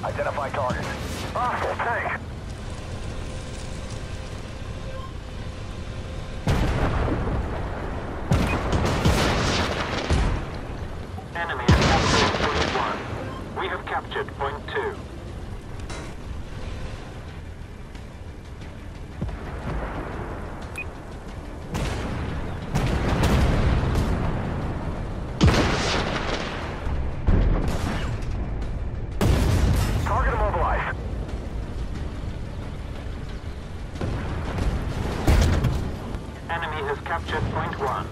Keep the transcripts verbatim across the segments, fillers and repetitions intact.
Identify target. Hostile tank. Enemy has captured point one. We have captured point two. Target immobilized. Enemy has captured point one.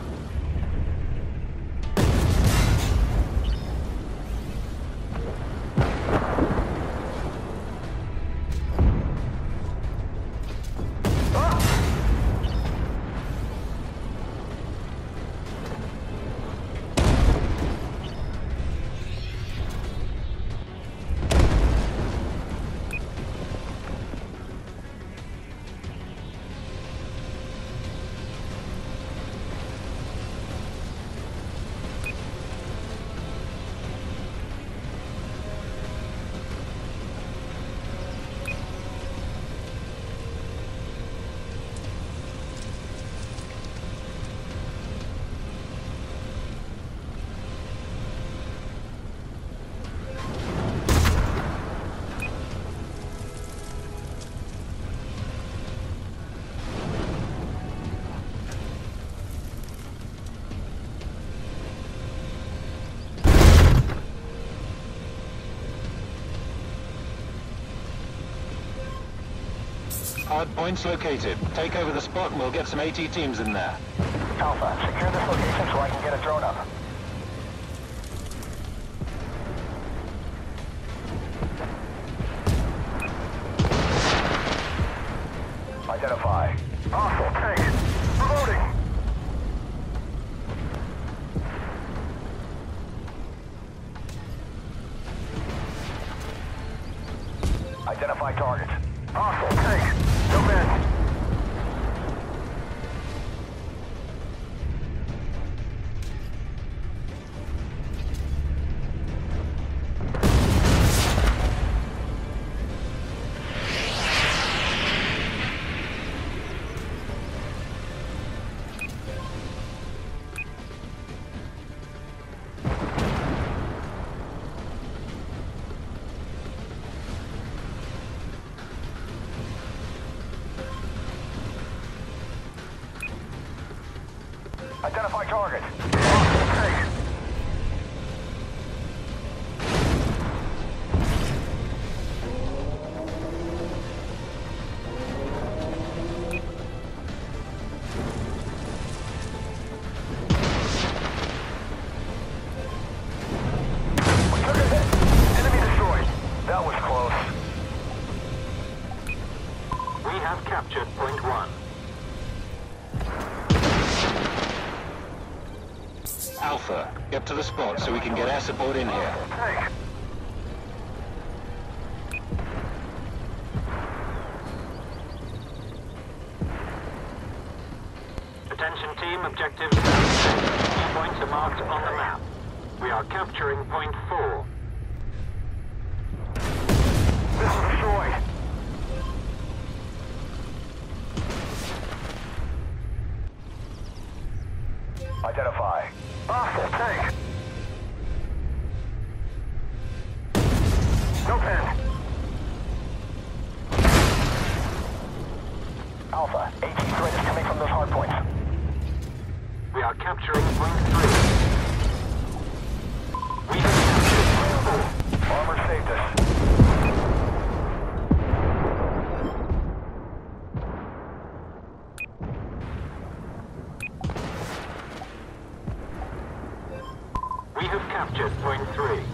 Hard points located. Take over the spot and we'll get some AT teams in there. Alpha, secure this location so I can get a drone up. Identify. Hostile tank. Reloading. Identify target. Hostile tank. Jump in. Identify target. Hostile tank. We took a hit. Enemy destroyed. That was close. We have captured point one. Alpha, get to the spot so we can get air support in here. Tank. Attention team, objectives. Key points are marked on the map. We are capturing point four. This is destroyed. Identify. Hostile tank. No pen. Alpha, AT threat is coming from those hard points. We are capturing point three. We have captured point four. Armor saved us. We have captured point three.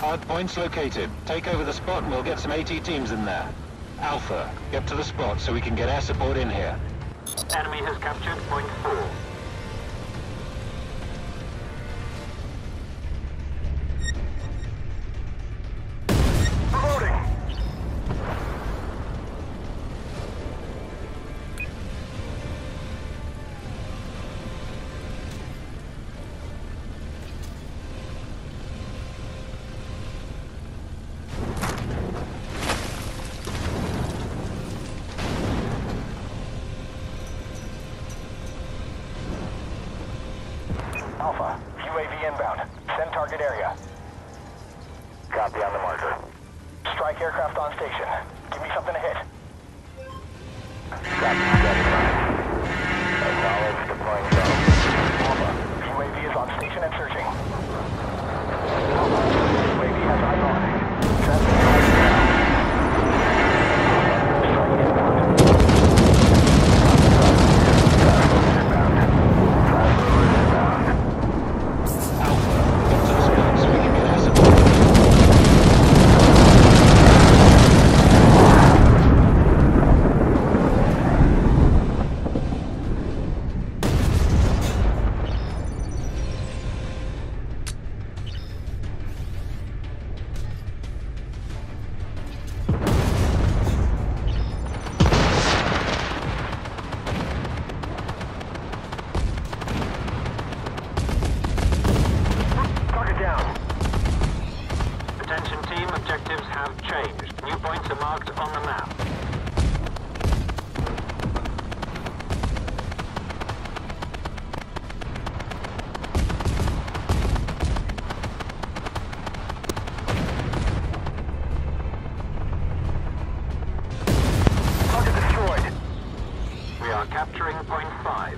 Hard points located. Take over the spot and we'll get some AT teams in there. Alpha, get to the spot so we can get air support in here. Enemy has captured point four. Reloading. Alpha, U A V inbound. Send target area. Copy on the marker. Strike aircraft on station. Give me something to hit. Copy, acknowledge deploying zone. Alpha, U A V is on station and searching. Alpha, U A V has eyes on. Transmitting eyes down. Strike inbound. Copy, inbound. Inbound. Alpha, get to the spot so we can get air support. Target down. Attention team, objectives have changed. New points are marked on the map. Target destroyed. We are capturing point five.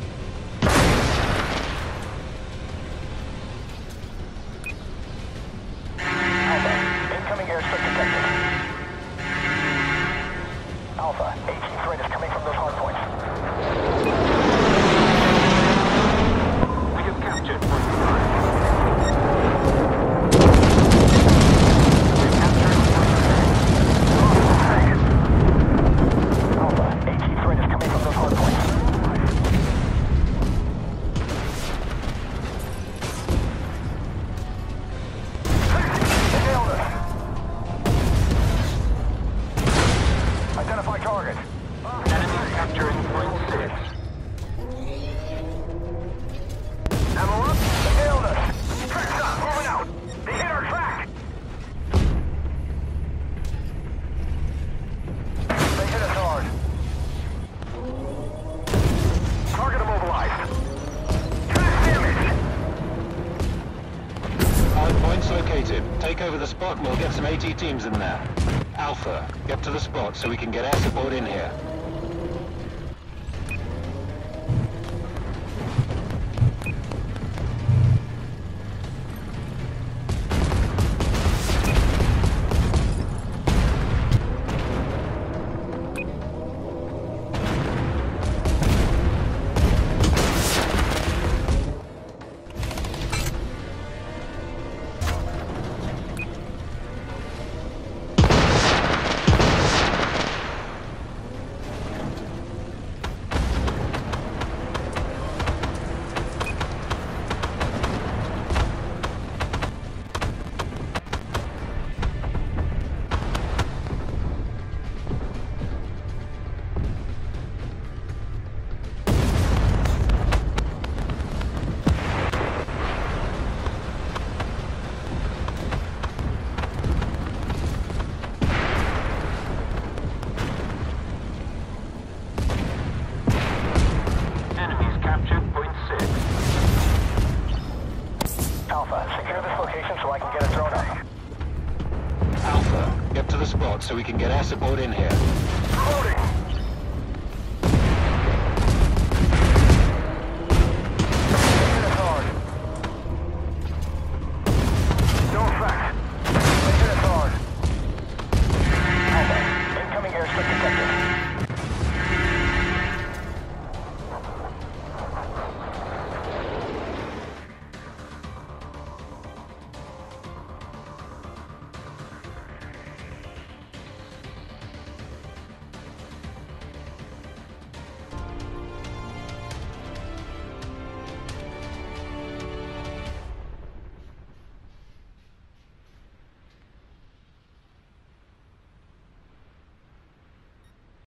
Alpha, incoming airstrike detected. Alpha, AT threat is coming from those hard points. We have captured point five. We're capturing point six. Alpha, AT threat is coming from those hard points. They nailed us. Identify target. Enemy capturing point six. Ammo up. They nailed us. Track's up. Moving out. They hit our track. They hit us hard. Target immobilized. Track damage. Hard points located. Take over the spot and we'll get some AT teams in there. Alpha, get to the spot so we can get air support in here. Alpha, get to the spot so we can get air support in here. Reloading.